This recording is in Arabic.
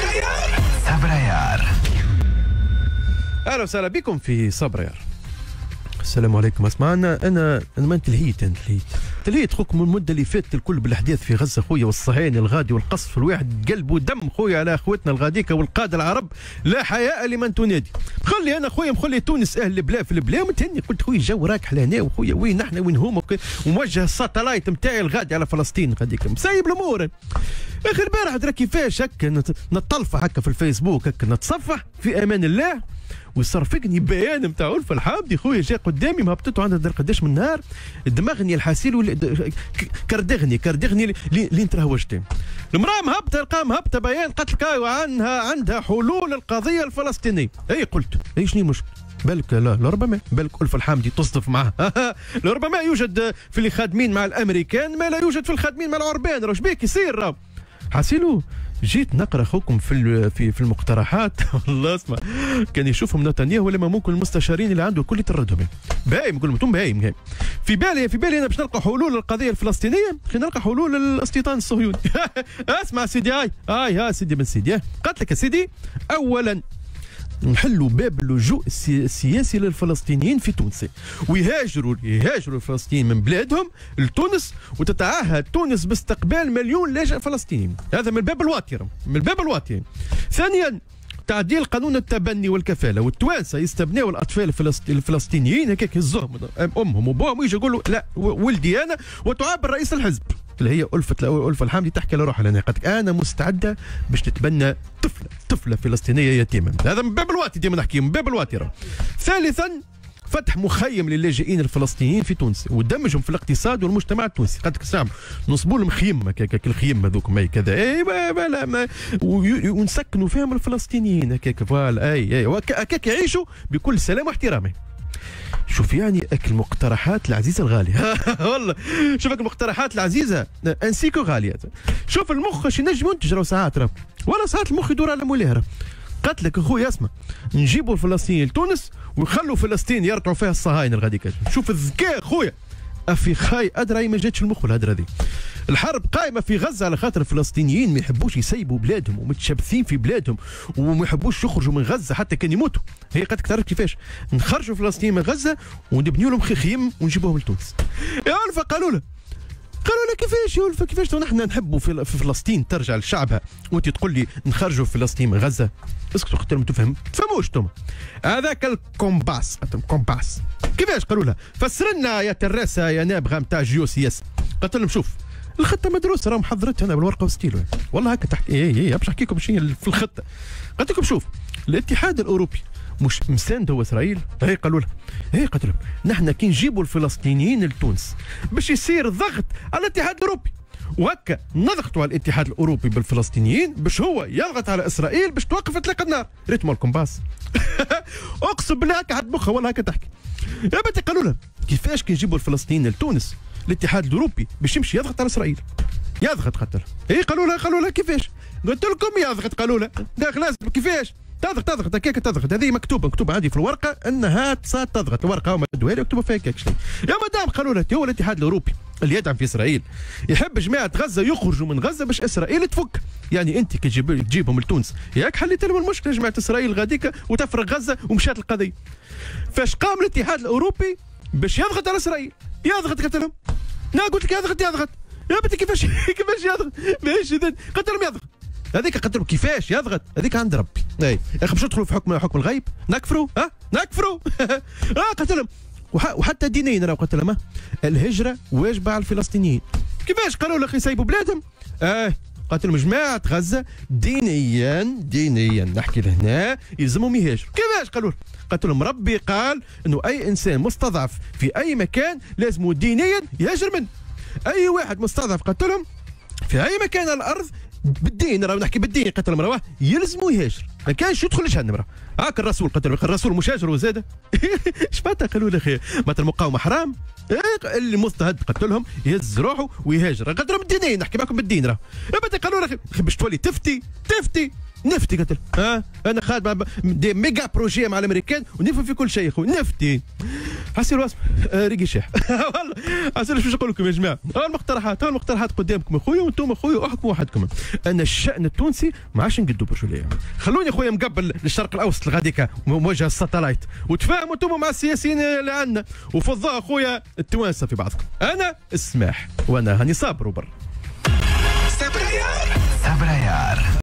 صبريار. اهلا وسهلا بكم في صبريار. السلام عليكم. اسمعنا انا ما تلهيت خوكم المده اللي فاتت الكل بالاحداث في غزه خويا، والصهاينه الغادي والقصف، الواحد قلبه دم خويا على اخوتنا الغاديكا والقاده العرب، لا حياء لمن تنادي. مخلي انا خويا مخلي تونس اهل البلا في البلا ومتهني، قلت خويا الجو راكح لهنا وخويا وين نحن وين هما، وموجه الساتلايت نتاعي الغادي على فلسطين غاديكا مسايب الامور. اخر البارح ترى كيفاش هكا نطلفه هكا في الفيسبوك هكا نتصفح في امان الله، ويصرفقني بيان نتاع ولف الحامدي خويا جاي قدامي مهبطته عندها قداش من نهار، دماغني الحاسيل كردغني اللي نترهوجت. المراه مهبطه بيان قالت لك عندها حلول القضيه الفلسطينيه. اي قلت اي شنو المشكل؟ بالك لا لربما بالك ألف الحامدي تصدف معها لربما يوجد في اللي خادمين مع الامريكان ما لا يوجد في الخادمين مع العربان. راش بيك يصير حاسيلو. جيت نقرا خوكم في المقترحات والله اسمع كان يشوفهم نتنياهو ولا ممكن المستشارين اللي عنده الكل يطردهم. بايم نقول لهم بايم في بالي انا باش نلقى حلول للقضيه الفلسطينيه، خلينا نلقى حلول للاستيطان الصهيوني. اسمع سيدي هاي سيدي بن سيدي قالت لك يا سيدي، اولا نحلوا باب اللجوء السياسي للفلسطينيين في تونس، ويهاجروا الفلسطينيين من بلادهم لتونس، وتتعهد تونس باستقبال 1,000,000 لاجئ فلسطيني. هذا من الباب الواطي. ثانيا تعديل قانون التبني والكفاله، والتوانسه يستبنوا الاطفال الفلسطينيين هكاك يهزوهم امهم وابوهم ويجي يقولوا لا ولدي انا، وتعبر رئيس الحزب اللي هي ألفة الحامدي تحكي لروحها لنا قالت انا مستعده باش تتبنى طفله فلسطينيه يتيمه. هذا من باب الواتي ديما نحكي من باب الواتي. ثالثا فتح مخيم للاجئين الفلسطينيين في تونس ودمجهم في الاقتصاد والمجتمع التونسي. قالت لك سامع نصبوا لهم خيم هكاك الخيم هذوك ماي كذا ونسكنوا فيهم الفلسطينيين هكاك فوالا اي هكاك يعيشوا بكل سلام واحترام. شوف يعني المقترحات العزيزه الغاليه والله شوفك المقترحات العزيزه انسيكو غاليه. شوف المخ اش ينجم ينتج ساعات ولا ساعات المخ يدور على مولاه. قالت لك اخويا اسمع نجيبوا الفلسطينيين لتونس ويخلوا فلسطين يرتعوا فيها الصهاينه الغاديكا. شوف الذكاء خويا افريقاي ادرى ما جاتش المخ الهدره هذه. الحرب قائمه في غزه على خاطر الفلسطينيين ما يحبوش يسيبوا بلادهم ومتشبثين في بلادهم وما يحبوش يخرجوا من غزه حتى كان يموتوا. هي قالت لك تعرف كيفاش نخرجوا الفلسطينيين من غزه ونبنيوا لهم خيم ونجيبوهم لتونس. يا ألفة قالوا له كيفاش يا ألفة كيفاش نحن نحبوا في فلسطين ترجع لشعبها وانت تقول لي نخرجوا فلسطين من غزه؟ اسكتوا قلت لهم تفهموش انتم هذاك الكومباس كيفاش؟ قالوا لها فسر لنا يا تراسه يا نابغه نتاع جيوسياس. قلت لهم شوف الخطه مدروسه راه محضرتها انا بالورقه والستيلو والله هكا تحت باش نحكي لكم شنو في الخطه. قلت لكم شوف الاتحاد الاوروبي مش مساند هو اسرائيل. قالوا لها قلت لهم نحن كي نجيبوا الفلسطينيين لتونس باش يصير ضغط على الاتحاد الاوروبي، وهكا نضغطوا على الاتحاد الاوروبي بالفلسطينيين باش هو يضغط على اسرائيل باش توقف اطلاق النار. ريتم الكومباس اقسم بالله هكا حد مخها والله هكا تحكي. يا بنتي قالوا لها كيفاش كي نجيبوا الفلسطينيين لتونس الاتحاد الاوروبي باش يمشي يضغط على اسرائيل. يضغط قلت لها قالوا لها كيفاش؟ قلت لكم يضغط. قالوا لها لا خلاص كيفاش تضغط هكاك تضغط. هذه مكتوبه عندي في الورقه انها تضغط. الورقه هما ادوها لي مكتوبه فيها هكاك شنو. يا مدام قالوا لها هو الاتحاد الاوروبي اللي يدعم في اسرائيل يحب جماعه غزه يخرجوا من غزه باش اسرائيل تفك. يعني انت كي تجيبهم لتونس ياك حليت لهم المشكله جماعه اسرائيل غاديكا وتفرغ غزه ومشات القضيه. فاش قام الاتحاد الاوروبي باش يضغط على اسرائيل؟ يضغط. قلت لهم قلت لك يضغط. يا بنتي كيفاش يضغط؟ ماشي قلت لهم يضغط. هذيك قلت لهم كيفاش يضغط؟ هذيك عند ربي. يا اخي باش ندخلوا في حكم الغيب نكفروا نكفروا. قلت لهم وحتى دينيا راه قلت لهم الهجره واجبه على الفلسطينيين. كيفاش؟ قالوا لك يسيبوا بلادهم. قلت لهم جماعه غزه دينيا نحكي لهنا يلزمهم يهاجروا. كيفاش؟ قلت لهم ربي قال انه اي انسان مستضعف في اي مكان لازم دينيا يهاجر منه. اي واحد مستضعف قلت لهم في اي مكان على الارض بالدين راه نحكي بالدين قلت لهم راه يلزموا يهاجر ما كانش يدخل لجهنم. راه هاك الرسول قلت لهم الرسول مش هاجر وزاد ايش فات؟ قالوا لي اخي مثل المقاومه حرام. اللي مضطهد قلت لهم يهز روحه ويهاجر. قلت لهم الدينين نحكي معكم بالدين. راه قالوا لي باش تولي تفتي نفتي قلت له انا خادم دي ميجا بروجي مع الامريكان ونفهم في كل شيء يا خويا نفتي. حسير واسم ريقي شيح والله حسير شو نقول لكم يا جماعه. المقترحات قدامكم اخويا وانتم اخويا احكموا وحدكم. انا الشان التونسي ما عادش نقدوا برجوليه. خلوني اخويا مقبل للشرق الاوسط الغاديكا موجه الساتلايت وتفاهموا انتم مع السياسيين اللي عندنا وفضوا اخويا التوانسه في بعضكم. انا السماح وانا هاني صابر وبر. صبريار